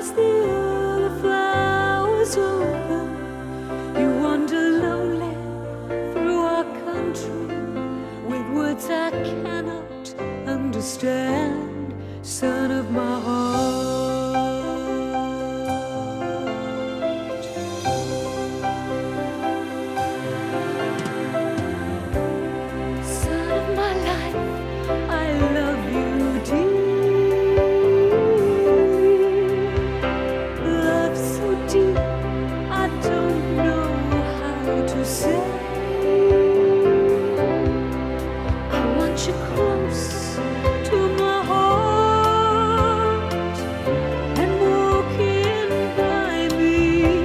as the early flowers open, you wander lonely through our country with words I cannot understand, son of my heart. Son of my life, I love you dear. Love so deep, I don't know how to say. I want you close to my heart and walking by me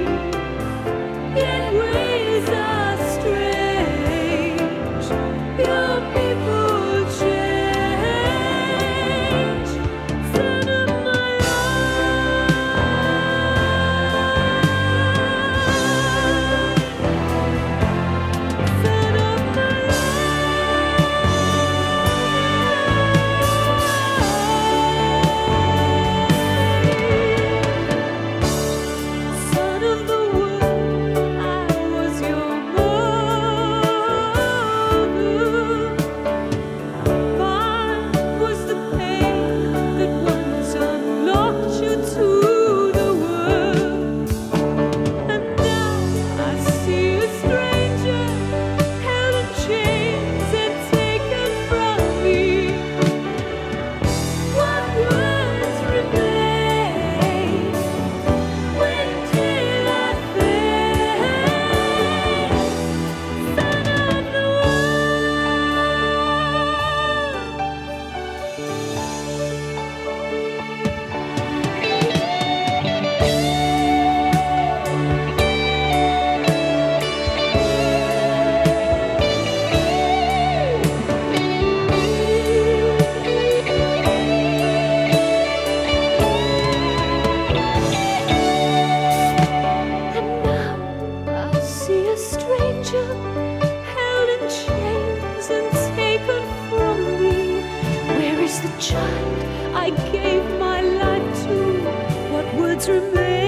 in ways are strange. Your people change, son of my life, son of my son of the world, I was your mother. Mine was the pain that once unlocked you to the world. And now I see a stranger held in chains and taken from me. What words remain when daylight fades? Son of the And now I see a stranger held in chains and taken from me. Where is the child I gave my life to? What words remain?